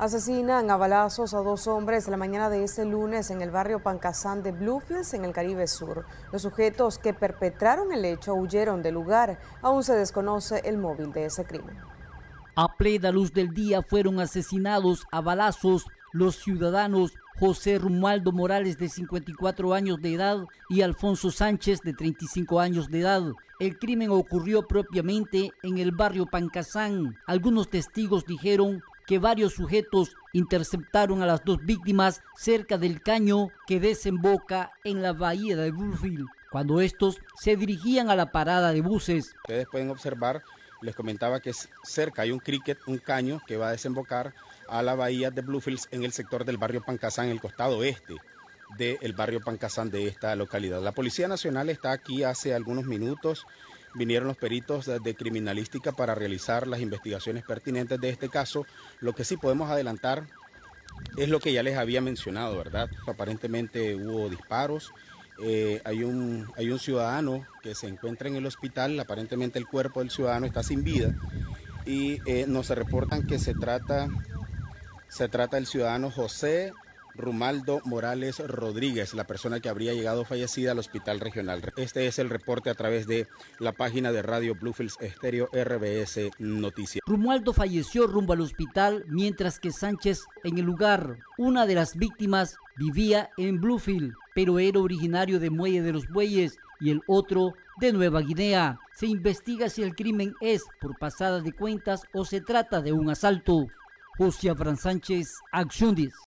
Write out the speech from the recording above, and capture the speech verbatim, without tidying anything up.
Asesinan a balazos a dos hombres la mañana de este lunes en el barrio Pancasán de Bluefields, en el Caribe Sur. Los sujetos que perpetraron el hecho huyeron del lugar. Aún se desconoce el móvil de ese crimen. A plena luz del día fueron asesinados a balazos los ciudadanos José Romualdo Morales, de cincuenta y cuatro años de edad, y Alfonso Sánchez, de treinta y cinco años de edad. El crimen ocurrió propiamente en el barrio Pancasán. Algunos testigos dijeron que varios sujetos interceptaron a las dos víctimas cerca del caño que desemboca en la bahía de Bluefields, cuando estos se dirigían a la parada de buses. Ustedes pueden observar, les comentaba que cerca hay un cricket, un caño que va a desembocar a la bahía de Bluefields en el sector del barrio Pancasán, en el costado oeste del barrio Pancasán de esta localidad. La Policía Nacional está aquí hace algunos minutos. Vinieron los peritos de criminalística para realizar las investigaciones pertinentes de este caso. Lo que sí podemos adelantar es lo que ya les había mencionado, ¿verdad? Aparentemente hubo disparos. Eh, hay, un, hay un ciudadano que se encuentra en el hospital. Aparentemente el cuerpo del ciudadano está sin vida. Y eh, nos reportan que se trata, se trata del ciudadano José Romualdo Morales Rodríguez, la persona que habría llegado fallecida al hospital regional. Este es el reporte a través de la página de Radio Bluefields Estéreo R B S Noticias. Romualdo falleció rumbo al hospital, mientras que Sánchez en el lugar. Una de las víctimas vivía en Bluefields, pero era originario de Muelle de los Bueyes, y el otro de Nueva Guinea. Se investiga si el crimen es por pasada de cuentas o se trata de un asalto. José Abraham Sánchez, Acción diez.